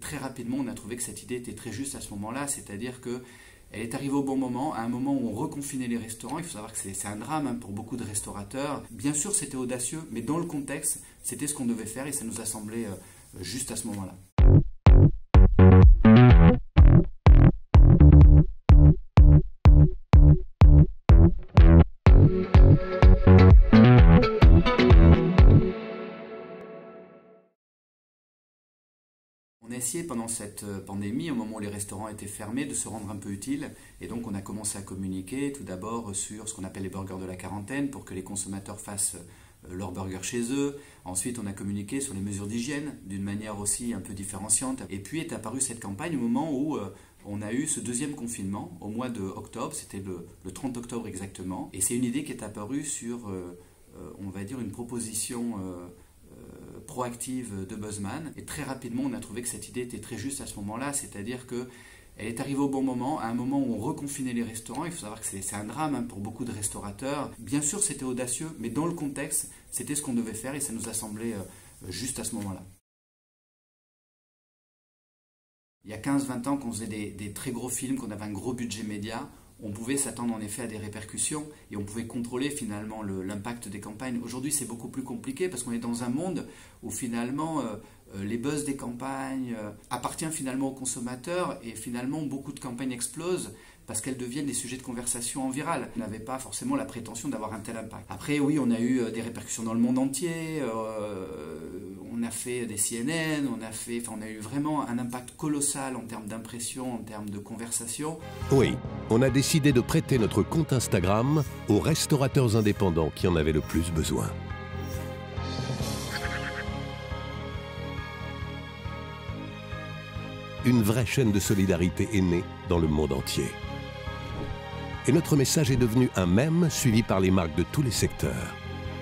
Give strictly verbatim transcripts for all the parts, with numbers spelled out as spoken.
Très rapidement, on a trouvé que cette idée était très juste à ce moment-là, c'est-à-dire que elle est arrivée au bon moment, à un moment où on reconfinait les restaurants. Il faut savoir que c'est un drame hein, pour beaucoup de restaurateurs. Bien sûr, c'était audacieux, mais dans le contexte, c'était ce qu'on devait faire et ça nous a semblé euh, juste à ce moment-là. On a essayé pendant cette pandémie, au moment où les restaurants étaient fermés, de se rendre un peu utile. Et donc on a commencé à communiquer tout d'abord sur ce qu'on appelle les burgers de la quarantaine pour que les consommateurs fassent leurs burgers chez eux. Ensuite on a communiqué sur les mesures d'hygiène d'une manière aussi un peu différenciante. Et puis est apparue cette campagne au moment où on a eu ce deuxième confinement, au mois de octobre, c'était le, le trente octobre exactement. Et c'est une idée qui est apparue sur, euh, on va dire, une proposition euh, proactive de Buzzman. Et très rapidement, on a trouvé que cette idée était très juste à ce moment-là, c'est-à-dire que elle est arrivée au bon moment, à un moment où on reconfinait les restaurants. Il faut savoir que c'est un drame hein, pour beaucoup de restaurateurs. Bien sûr, c'était audacieux, mais dans le contexte, c'était ce qu'on devait faire et ça nous a semblé euh, juste à ce moment-là. Il y a quinze vingt ans, qu'on faisait des, des très gros films, qu'on avait un gros budget média, on pouvait s'attendre en effet à des répercussions et on pouvait contrôler finalement l'impact des campagnes. Aujourd'hui, c'est beaucoup plus compliqué parce qu'on est dans un monde où finalement euh, euh, les buzz des campagnes euh, appartiennent finalement aux consommateurs et finalement beaucoup de campagnes explosent parce qu'elles deviennent des sujets de conversation en viral. On n'avait pas forcément la prétention d'avoir un tel impact. Après, oui, on a eu des répercussions dans le monde entier, euh, on a fait des C N N, on a, fait, enfin, on a eu vraiment un impact colossal en termes d'impression, en termes de conversation. Oui, on a décidé de prêter notre compte Instagram aux restaurateurs indépendants qui en avaient le plus besoin. Une vraie chaîne de solidarité est née dans le monde entier. Et notre message est devenu un mème suivi par les marques de tous les secteurs.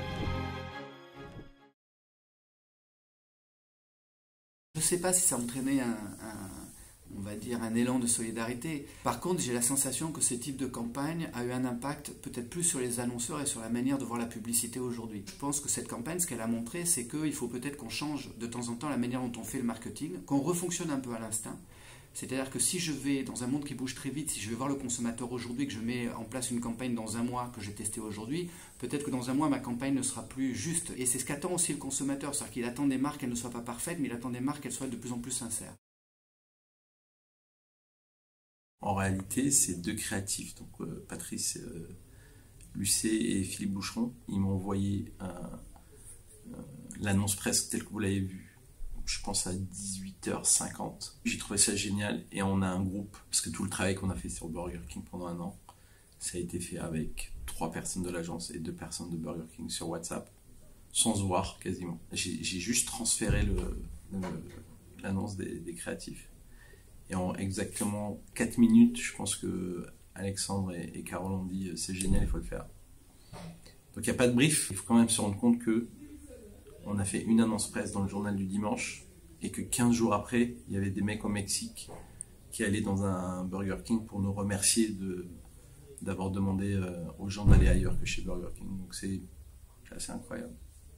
Je ne sais pas si ça a entraîné un, un, on va dire un élan de solidarité. Par contre, j'ai la sensation que ce type de campagne a eu un impact peut-être plus sur les annonceurs et sur la manière de voir la publicité aujourd'hui. Je pense que cette campagne, ce qu'elle a montré, c'est qu'il faut peut-être qu'on change de temps en temps la manière dont on fait le marketing, qu'on refonctionne un peu à l'instinct. C'est-à-dire que si je vais dans un monde qui bouge très vite, si je vais voir le consommateur aujourd'hui, que je mets en place une campagne dans un mois que j'ai testé aujourd'hui, peut-être que dans un mois, ma campagne ne sera plus juste. Et c'est ce qu'attend aussi le consommateur, c'est-à-dire qu'il attend des marques qu'elles ne soient pas parfaites, mais il attend des marques qu'elles soient de plus en plus sincères. En réalité, c'est deux créatifs, donc euh, Patrice euh, Lucet et Philippe Boucheron, ils m'ont envoyé euh, euh, l'annonce presse telle que vous l'avez vue. Je pense à dix-huit heures cinquante. J'ai trouvé ça génial et on a un groupe, parce que tout le travail qu'on a fait sur Burger King pendant un an, ça a été fait avec trois personnes de l'agence et deux personnes de Burger King sur WhatsApp, sans se voir quasiment. J'ai juste transféré l'annonce des, des créatifs. Et en exactement quatre minutes, je pense que Alexandre et, et Carole ont dit c'est génial, il faut le faire. Donc il n'y a pas de brief, il faut quand même se rendre compte que on a fait une annonce presse dans le journal du dimanche et que quinze jours après, il y avait des mecs au Mexique qui allaient dans un Burger King pour nous remercier de, d'avoir demandé aux gens d'aller ailleurs que chez Burger King. Donc c'est assez incroyable.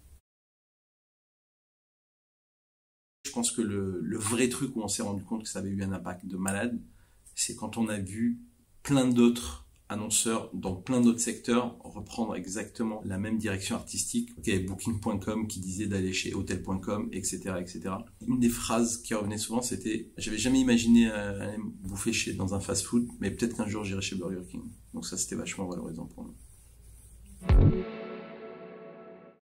Je pense que le, le vrai truc où on s'est rendu compte que ça avait eu un impact de malade, c'est quand on a vu plein d'autres annonceurs dans plein d'autres secteurs reprendre exactement la même direction artistique. Il y avait Booking point com qui disait d'aller chez Hotel point com, et cetera, et cetera. Une des phrases qui revenait souvent, c'était « J'avais jamais imaginé aller bouffer chez, dans un fast-food, mais peut-être qu'un jour j'irai chez Burger King ». Donc ça, c'était vachement valorisant pour nous.